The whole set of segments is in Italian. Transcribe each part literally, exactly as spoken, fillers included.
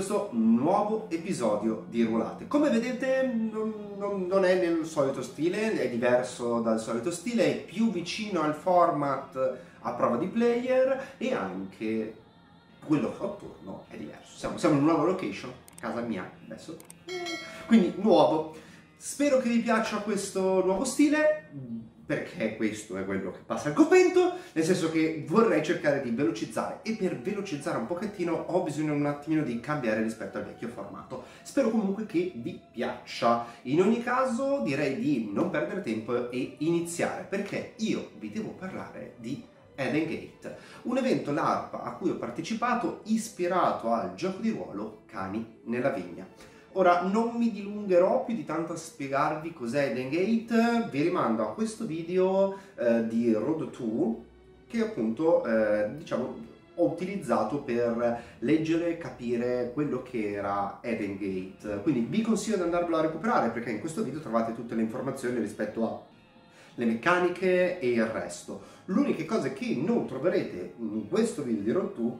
questo nuovo episodio di Rulate. Come vedete non, non, non è nel solito stile, è diverso dal solito stile, è più vicino al format a prova di player e anche quello che ho attorno è diverso. Siamo, siamo in una nuova location, casa mia adesso, quindi nuovo. Spero che vi piaccia questo nuovo stile, perché questo è quello che passa al convento, nel senso che vorrei cercare di velocizzare, e per velocizzare un pochettino ho bisogno un attimino di cambiare rispetto al vecchio formato. Spero comunque che vi piaccia. In ogni caso direi di non perdere tempo e iniziare, perché io vi devo parlare di Eden Gate, un evento LARP a cui ho partecipato ispirato al gioco di ruolo Cani nella Vigna. Ora, non mi dilungherò più di tanto a spiegarvi cos'è Eden Gate, vi rimando a questo video eh, di Road to, che appunto eh, diciamo, ho utilizzato per leggere e capire quello che era Eden Gate. Quindi vi consiglio di andarvelo a recuperare, perché in questo video trovate tutte le informazioni rispetto a le meccaniche e il resto. L'unica cosa che non troverete in questo video di Road to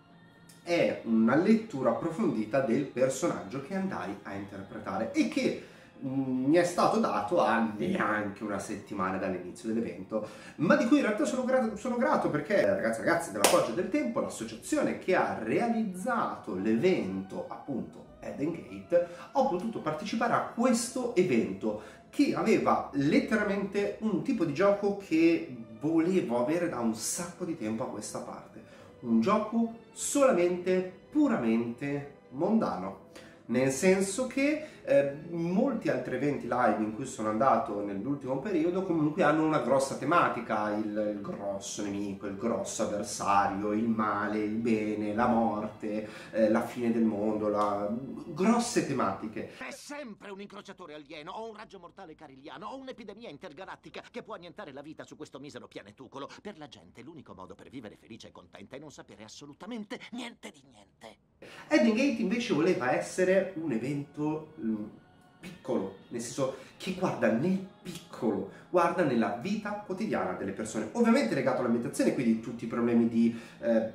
è una lettura approfondita del personaggio che andai a interpretare e che mh, mi è stato dato a neanche una settimana dall'inizio dell'evento, ma di cui in realtà sono grato, sono grato perché, ragazzi e ragazzi della Foggia del Tempo, l'associazione che ha realizzato l'evento, appunto Eden Gate, ho potuto partecipare a questo evento che aveva letteralmente un tipo di gioco che volevo avere da un sacco di tempo a questa parte. Un gioco solamente, puramente mondano. Nel senso che eh, molti altri eventi live in cui sono andato nell'ultimo periodo comunque hanno una grossa tematica, il, il grosso nemico, il grosso avversario, il male, il bene, la morte, eh, la fine del mondo, la... grosse tematiche. È sempre un incrociatore alieno, o un raggio mortale cariliano, o un'epidemia intergalattica che può annientare la vita su questo misero pianetucolo. Per la gente l'unico modo per vivere felice e contenta è non sapere assolutamente niente di niente. Eden Gate invece voleva essere un evento mh, piccolo, nel senso che guarda nel piccolo, guarda nella vita quotidiana delle persone, ovviamente legato all'ambientazione, quindi tutti i problemi di eh,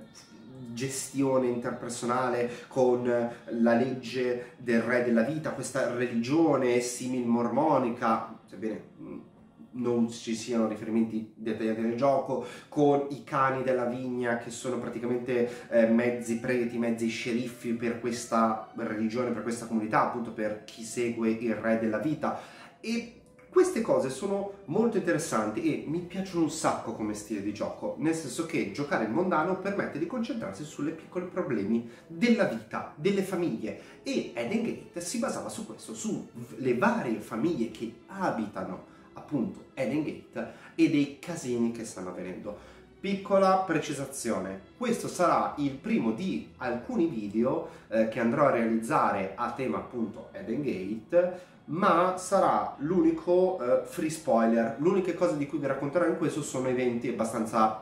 gestione interpersonale con la legge del re della vita, questa religione simil mormonica, sebbene mh, non ci siano riferimenti dettagliati nel gioco, con i cani della vigna che sono praticamente eh, mezzi preti, mezzi sceriffi per questa religione, per questa comunità, appunto per chi segue il re della vita. E queste cose sono molto interessanti e mi piacciono un sacco come stile di gioco, nel senso che giocare il mondano permette di concentrarsi sulle piccoli problemi della vita, delle famiglie, e Eden Gate si basava su questo, sulle varie famiglie che abitano appunto Eden Gate e dei casini che stanno avvenendo. Piccola precisazione, questo sarà il primo di alcuni video eh, che andrò a realizzare a tema appunto Eden Gate, ma sarà l'unico eh, free spoiler. L'unica cosa di cui vi racconterò in questo sono eventi abbastanza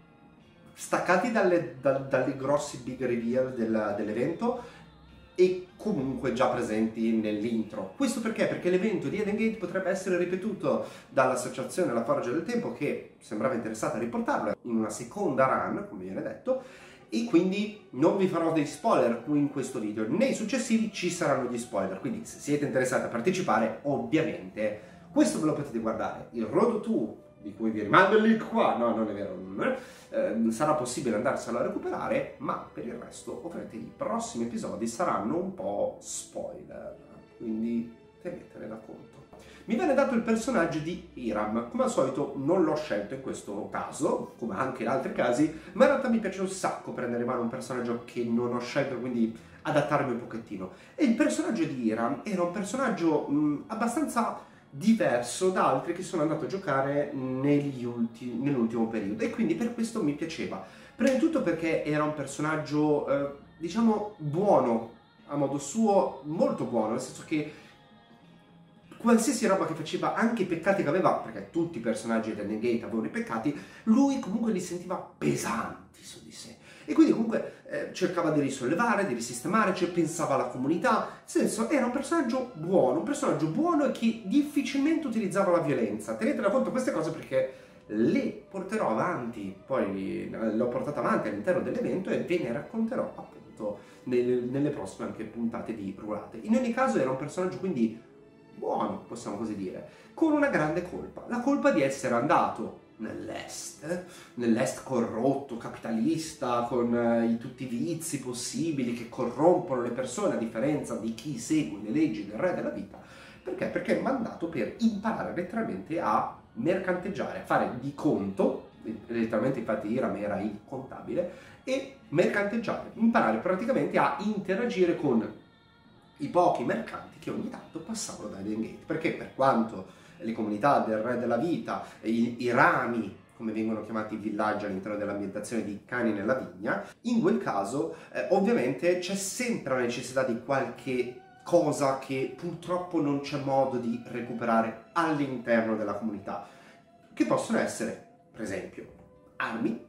staccati dalle, da, dalle grossi big reveal del, dell'evento e comunque già presenti nell'intro. Questo perché? Perché l'evento di Eden Gate potrebbe essere ripetuto dall'associazione La Foggia del Tempo, che sembrava interessata a riportarlo in una seconda run, come viene detto, e quindi non vi farò dei spoiler qui in questo video. Nei successivi ci saranno gli spoiler, quindi se siete interessati a partecipare, ovviamente questo ve lo potete guardare. Il Road to, di cui vi rimando il link qua, no, non è vero, non è, eh, sarà possibile andarselo a recuperare, ma per il resto ovviamente i prossimi episodi saranno un po' spoiler, quindi tenetene da conto. Mi viene dato il personaggio di Hiram, come al solito non l'ho scelto in questo caso, come anche in altri casi, ma in realtà mi piace un sacco prendere in mano un personaggio che non ho scelto, quindi adattarmi un pochettino. E il personaggio di Hiram era un personaggio mh, abbastanza diverso da altri che sono andato a giocare nell'ultimo periodo, e quindi per questo mi piaceva. Prima di tutto perché era un personaggio eh, diciamo buono a modo suo, molto buono, nel senso che qualsiasi roba che faceva, anche i peccati che aveva, perché tutti i personaggi di Eden Gate avevano i peccati, lui comunque li sentiva pesanti su di sé. E quindi comunque eh, cercava di risollevare, di risistemare, cioè pensava alla comunità, nel senso era un personaggio buono, un personaggio buono e che difficilmente utilizzava la violenza. Tenete da conto queste cose perché le porterò avanti, poi l'ho portata avanti all'interno dell'evento e ve ne racconterò appunto appunto nelle, nelle prossime anche puntate di Rulate. In ogni caso era un personaggio quindi buono, possiamo così dire, con una grande colpa, la colpa di essere andato nell'est, nell'est corrotto, capitalista, con eh, tutti i vizi possibili che corrompono le persone, a differenza di chi segue le leggi del re della vita. Perché? Perché è mandato per imparare letteralmente a mercanteggiare, a fare di conto, letteralmente infatti Hiram era il contabile, e mercanteggiare, imparare praticamente a interagire con i pochi mercanti che ogni tanto passavano da Eden Gate. Perché per quanto le comunità del re della vita, i, i rami, come vengono chiamati i villaggi all'interno dell'ambientazione di Cani nella vigna, in quel caso eh, ovviamente c'è sempre la necessità di qualche cosa che purtroppo non c'è modo di recuperare all'interno della comunità, che possono essere, per esempio, armi,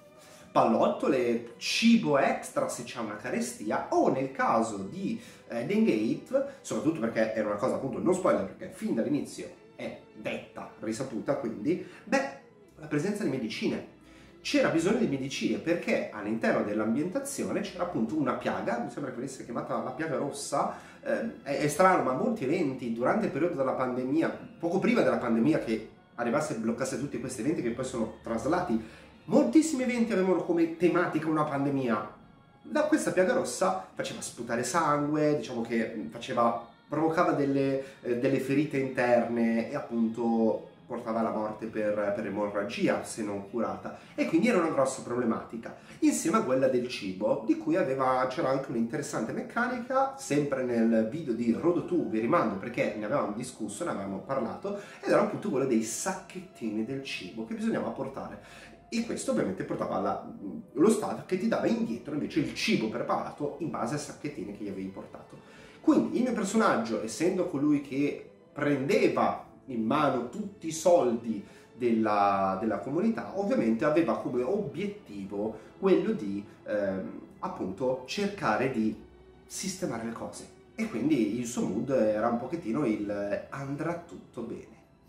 pallottole, cibo extra se c'è una carestia, o nel caso di Eden Gate, soprattutto perché era una cosa appunto non spoiler, perché fin dall'inizio è detta, risaputa, quindi, beh, la presenza di medicine. C'era bisogno di medicine perché all'interno dell'ambientazione c'era appunto una piaga, mi sembra che venisse chiamata la piaga rossa, eh, è, è strano, ma molti eventi durante il periodo della pandemia, poco prima della pandemia che arrivasse e bloccasse tutti questi eventi che poi sono traslati, moltissimi eventi avevano come tematica una pandemia. Da questa piaga rossa faceva sputare sangue, diciamo che faceva, provocava delle, eh, delle ferite interne e appunto portava alla morte per, per emorragia se non curata, e quindi era una grossa problematica, insieme a quella del cibo, di cui aveva, c'era anche un'interessante meccanica, sempre nel video di Road to, vi rimando perché ne avevamo discusso, ne avevamo parlato, ed era appunto quello dei sacchettini del cibo che bisognava portare. E questo ovviamente portava alla, lo staff che ti dava indietro invece il cibo preparato in base ai sacchettini che gli avevi portato. Quindi il mio personaggio, essendo colui che prendeva in mano tutti i soldi della, della comunità, ovviamente aveva come obiettivo quello di ehm, appunto cercare di sistemare le cose, e quindi il suo mood era un pochettino il andrà tutto bene.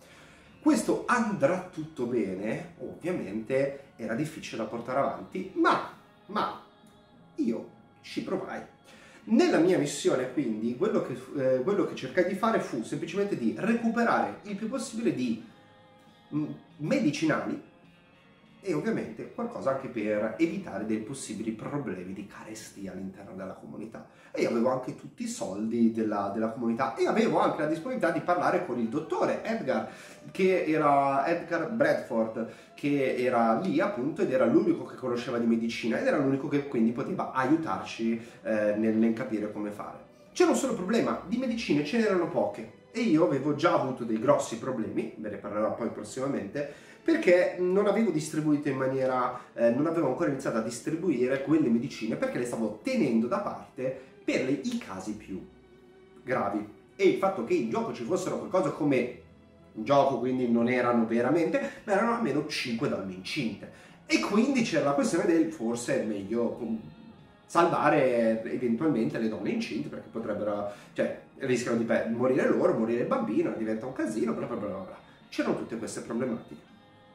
Questo andrà tutto bene ovviamente era difficile da portare avanti, ma, ma io ci provai. Nella mia missione, quindi, quello che, eh, quello che cercai di fare fu semplicemente di recuperare il più possibile di mh, medicinali e ovviamente qualcosa anche per evitare dei possibili problemi di carestia all'interno della comunità. E io avevo anche tutti i soldi della, della comunità e avevo anche la disponibilità di parlare con il dottore Edgar, che era Edgar Bradford, che era lì appunto ed era l'unico che conosceva di medicina ed era l'unico che quindi poteva aiutarci eh, nel, nel capire come fare. C'era un solo problema, di medicine ce n'erano poche e io avevo già avuto dei grossi problemi, ve ne parlerò poi prossimamente, perché non avevo distribuito in maniera, eh, non avevo ancora iniziato a distribuire quelle medicine perché le stavo tenendo da parte per le, i casi più gravi. E il fatto che in gioco ci fossero qualcosa come, in gioco quindi non erano veramente, ma erano almeno cinque donne incinte. E quindi c'era la questione del forse è meglio salvare eventualmente le donne incinte perché potrebbero, cioè rischiano di morire loro, morire il bambino, diventa un casino, bla bla bla bla. C'erano tutte queste problematiche.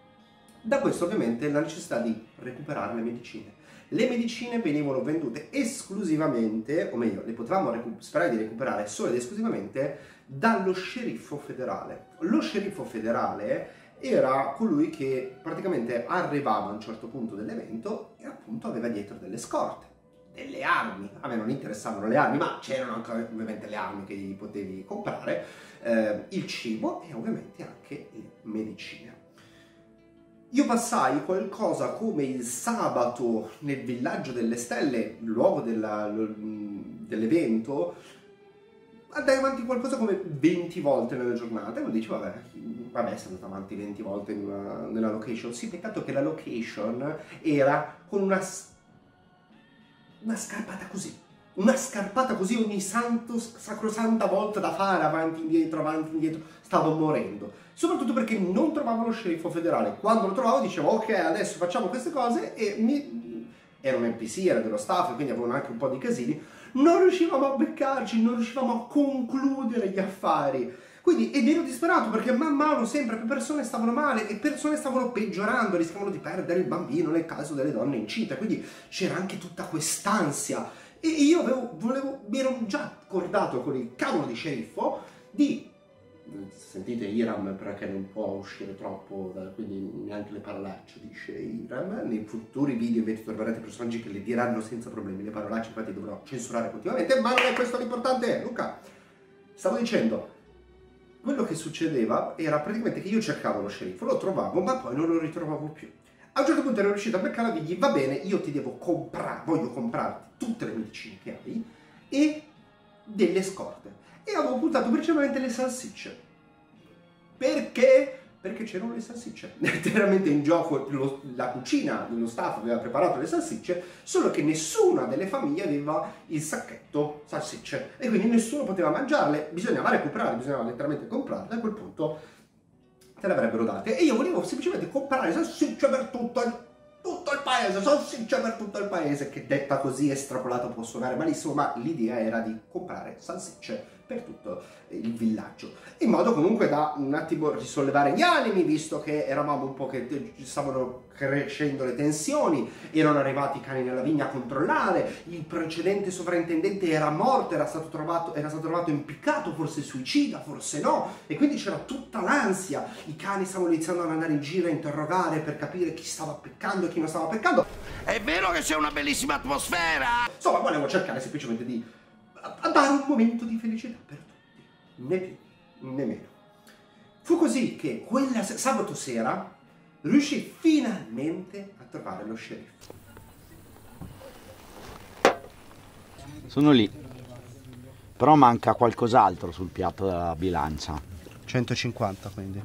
Da questo ovviamente la necessità di recuperare le medicine. Le medicine venivano vendute esclusivamente, o meglio, le potevamo sperare di recuperare solo ed esclusivamente dallo sceriffo federale. Lo sceriffo federale era colui che praticamente arrivava a un certo punto dell'evento e appunto aveva dietro delle scorte, delle armi. A me non interessavano le armi, ma c'erano anche ovviamente le armi che gli potevi comprare, eh, il cibo e ovviamente anche le medicine. Io passai qualcosa come il sabato nel villaggio delle stelle, luogo dell'evento, andai avanti qualcosa come venti volte nella giornata e uno dice vabbè, vabbè sono andato avanti venti volte in una, nella location. Sì, peccato che la location era con una, una scarpata così, una scarpata così ogni santo, sacrosanta volta da fare, avanti, indietro, avanti, indietro, stavo morendo. Soprattutto perché non trovavo lo sceriffo federale. Quando lo trovavo dicevo ok, adesso facciamo queste cose e mi... era un N P C, era dello staff, quindi avevano anche un po' di casini. Non riuscivamo a beccarci, non riuscivamo a concludere gli affari. Quindi, ed ero disperato perché man mano sempre più persone stavano male e persone stavano peggiorando, rischiavano di perdere il bambino nel caso delle donne incinte. Quindi c'era anche tutta quest'ansia. E io avevo, volevo, mi ero già accordato con il cavolo di sceriffo di... Sentite Hiram perché non può uscire troppo, quindi neanche le parolacce, dice Hiram. Nei futuri video invece troverete personaggi che le diranno senza problemi le parolacce, infatti dovrò censurare continuamente, ma non è questo l'importante. Luca, stavo dicendo, quello che succedeva era praticamente che io cercavo lo sceriffo, lo trovavo, ma poi non lo ritrovavo più. A un certo punto ero riuscito a beccarla e dirgli: va bene, io ti devo comprare, voglio comprarti tutte le medicine che hai e delle scorte. E avevo buttato principalmente le salsicce. Perché? Perché c'erano le salsicce. Letteralmente in gioco lo, la cucina dello staff aveva preparato le salsicce, solo che nessuna delle famiglie aveva il sacchetto salsicce e quindi nessuno poteva mangiarle, bisognava recuperarle, bisognava letteralmente comprarle. A quel punto te le avrebbero date e io volevo semplicemente comprare salsicce per tutto il, tutto il paese, salsicce per tutto il paese, che detta così estrapolata può suonare malissimo, ma l'idea era di comprare salsicce per tutto il villaggio, in modo comunque da un attimo risollevare gli animi, visto che eravamo un po' che stavano crescendo le tensioni, erano arrivati i cani nella vigna a controllare, il precedente sovrintendente era morto, era stato trovato, era stato trovato impiccato, forse suicida, forse no, e quindi c'era tutta l'ansia, i cani stavano iniziando ad andare in giro a interrogare per capire chi stava peccando e chi non stava peccando. È vero che c'è una bellissima atmosfera! Insomma, volevo cercare semplicemente di a dare un momento di felicità per tutti, né più né meno. Fu così che quella se sabato sera riuscì finalmente a trovare lo sceriffo. Sono lì, però manca qualcos'altro sul piatto della bilancia. centocinquanta quindi.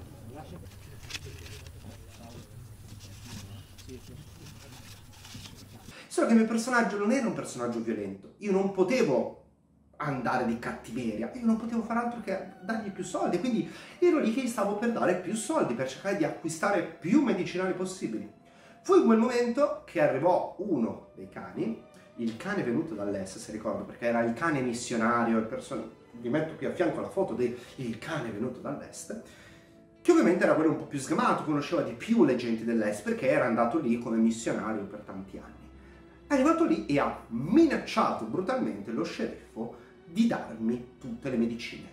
Solo che il mio personaggio non era un personaggio violento, io non potevo andare di cattiveria, io non potevo fare altro che dargli più soldi, quindi ero lì che gli stavo per dare più soldi per cercare di acquistare più medicinali possibili. Fu in quel momento che arrivò uno dei cani, il cane venuto dall'est, se ricordo, perché era il cane missionario, il person- vi metto qui a fianco la foto del cane venuto dall'est, che ovviamente era quello un po' più sgamato, conosceva di più le genti dell'est perché era andato lì come missionario per tanti anni. È arrivato lì e ha minacciato brutalmente lo sceriffo di darmi tutte le medicine.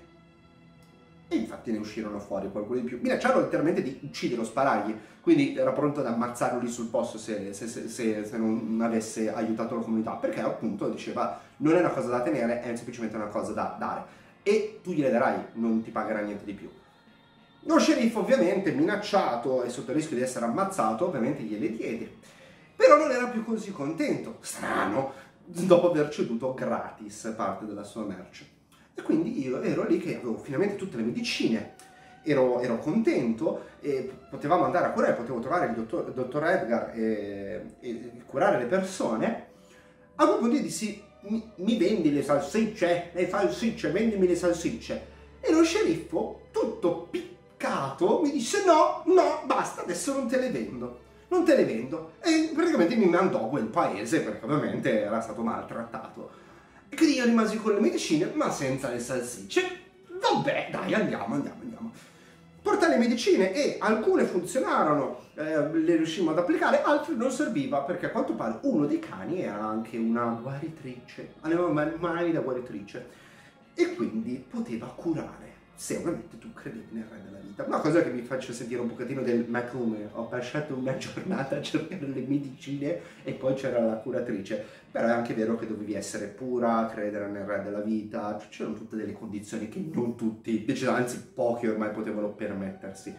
E infatti ne uscirono fuori qualcuno di più. Minacciarono letteralmente di ucciderlo, sparargli, quindi era pronto ad ammazzarlo lì sul posto se, se, se, se, se non avesse aiutato la comunità, perché appunto diceva non è una cosa da tenere, è semplicemente una cosa da dare. E tu gliele darai, non ti pagherà niente di più. Lo sceriffo ovviamente, minacciato e sotto il rischio di essere ammazzato, ovviamente gliele diede. Però non era più così contento, strano, dopo aver ceduto gratis parte della sua merce. E quindi io ero lì che avevo finalmente tutte le medicine, ero, ero contento e potevamo andare a curare, potevo trovare il dottor, il dottor Edgar e, e curare le persone. A quel punto io dissi: mi, mi vendi le salsicce, le salsicce, vendimi le salsicce. E lo sceriffo, tutto piccato, mi disse: no, no, basta, adesso non te le vendo. Non te le vendo. E praticamente mi mandò a quel paese perché ovviamente era stato maltrattato. E quindi io rimasi con le medicine ma senza le salsicce. Vabbè, dai, andiamo, andiamo, andiamo. Portai le medicine e alcune funzionarono, eh, le riuscimmo ad applicare, altre non serviva perché a quanto pare uno dei cani era anche una guaritrice. Aveva mani da guaritrice. E quindi poteva curare. Se ovviamente tu credevi nel re della vita. Una cosa che mi faccio sentire un pochettino del Maclume. Ho passato una giornata a cercare le medicine e poi c'era la curatrice. Però è anche vero che dovevi essere pura, credere nel re della vita. C'erano tutte delle condizioni che non tutti, anzi pochi ormai potevano permettersi.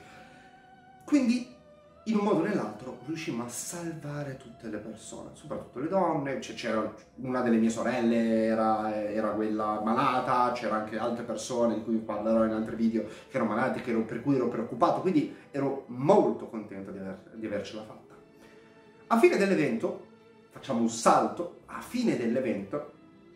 Quindi in un modo o nell'altro riuscimmo a salvare tutte le persone, soprattutto le donne. C'era una delle mie sorelle, era, era quella malata, c'era anche altre persone di cui parlerò in altri video che erano malate, che ero, per cui ero preoccupato, quindi ero molto contento di, aver, di avercela fatta. A fine dell'evento, facciamo un salto, a fine dell'evento,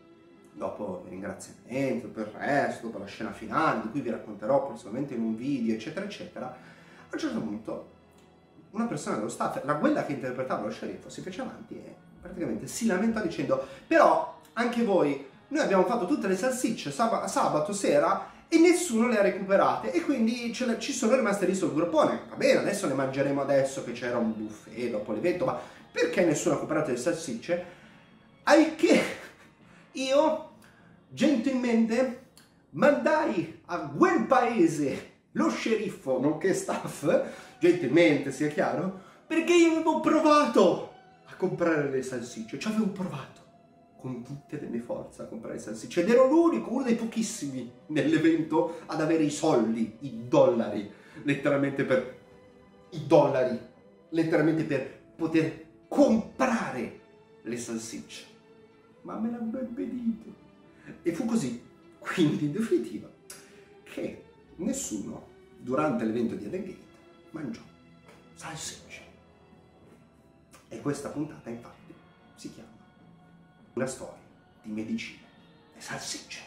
dopo il ringraziamento, per il resto, dopo la scena finale, di cui vi racconterò prossimamente in un video, eccetera, eccetera, a un certo punto una persona dello staff, la quella che interpretava lo sceriffo, si fece avanti e praticamente si lamentò dicendo: però anche voi, noi abbiamo fatto tutte le salsicce sab sabato sera e nessuno le ha recuperate e quindi ce le, ci sono rimaste lì sul gruppone. Va bene, adesso le mangeremo adesso che c'era un buffet dopo l'evento, ma perché nessuno ha recuperato le salsicce? Al che io gentilmente mandai a quel paese lo sceriffo, nonché staff, gentilmente sia chiaro, perché io avevo provato a comprare le salsicce, ci avevo provato con tutte le mie forze a comprare le salsicce ed ero l'unico, uno dei pochissimi nell'evento ad avere i soldi, i dollari, letteralmente per i dollari, letteralmente per poter comprare le salsicce, ma me l'hanno impedito e fu così, quindi in definitiva, che nessuno durante l'evento di Eden Gate mangiò salsicce. E questa puntata infatti si chiama Una storia di medicina e salsicce.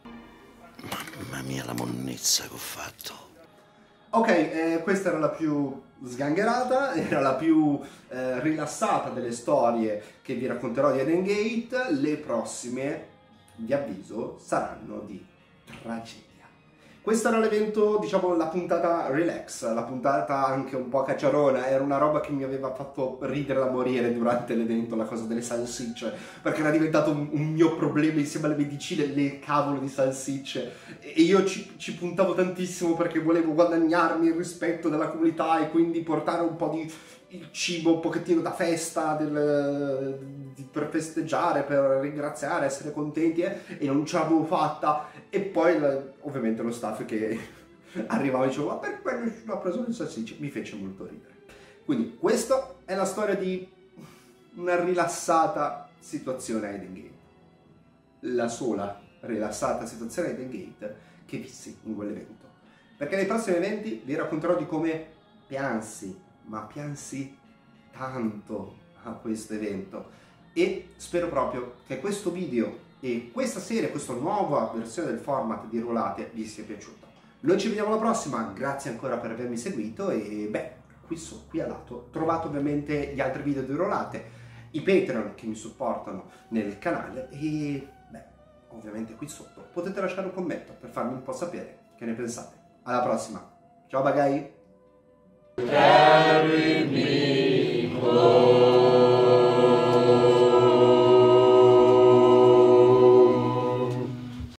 Mamma mia la monnezza che ho fatto. Ok, eh, questa era la più sgangherata, era la più eh, rilassata delle storie che vi racconterò di Eden Gate. Le prossime, vi avviso, saranno di tragedia. Questo era l'evento, diciamo, la puntata relax, la puntata anche un po' cacciarona, era una roba che mi aveva fatto ridere da morire durante l'evento, la cosa delle salsicce, perché era diventato un, un mio problema insieme alle medicine, le cavolo di salsicce, e io ci, ci puntavo tantissimo perché volevo guadagnarmi il rispetto della comunità e quindi portare un po' di il cibo un pochettino da festa, del, di, per festeggiare, per ringraziare, essere contenti, eh, e non ce l'avevo fatta. E poi ovviamente lo staff che arrivava e diceva ma perché nessuno ha preso le salsicce, mi fece molto ridere. Quindi questa è la storia di una rilassata situazione a Eden Gate, la sola rilassata situazione a Eden Gate che vissi in quell'evento, perché nei prossimi eventi vi racconterò di come piansi, ma piansi tanto a questo evento, e spero proprio che questo video e questa serie, questa nuova versione del format di Ruolate vi sia piaciuta. Noi ci vediamo alla prossima, grazie ancora per avermi seguito e beh, qui, so, qui a lato trovate ovviamente gli altri video di Ruolate, i Patreon che mi supportano nel canale e beh, ovviamente qui sotto potete lasciare un commento per farmi un po' sapere che ne pensate. Alla prossima, ciao bagai! Carry me.